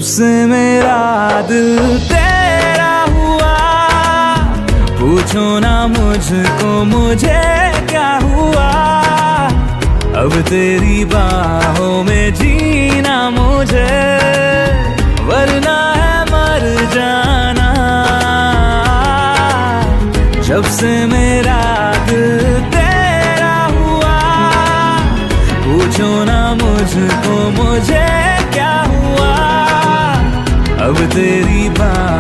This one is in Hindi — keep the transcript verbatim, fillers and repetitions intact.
से मेरा दिल तेरा हुआ, पूछो ना मुझको मुझे क्या हुआ। अब तेरी बाहों में जीना मुझे, वरना है मर जाना। जब से मेरा दिल तेरा हुआ, पूछो ना मुझको मुझे क्या हुआ। अब तेरी बात